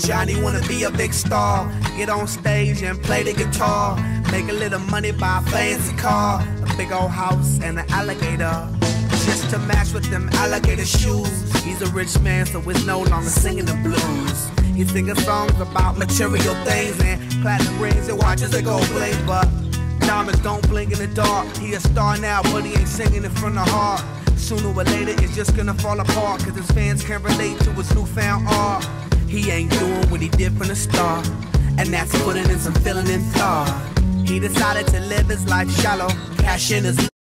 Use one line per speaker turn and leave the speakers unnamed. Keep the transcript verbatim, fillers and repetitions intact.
Johnny wanna be a big star, get on stage and play the guitar, make a little money, buy a fancy car, a big old house and an alligator, just to match with them alligator shoes. He's a rich man, so he's no longer singing the blues. He's singing songs about material things and platinum rings and watches that go bling, but diamonds don't blink in the dark. He a star now, but he ain't singing it from the heart. Sooner or later, it's just gonna fall apart, cause his fans can't relate to his newfound art. He ain't doing what he did from the start, and that's putting in some feeling and thought. He decided to live his life shallow, cash in his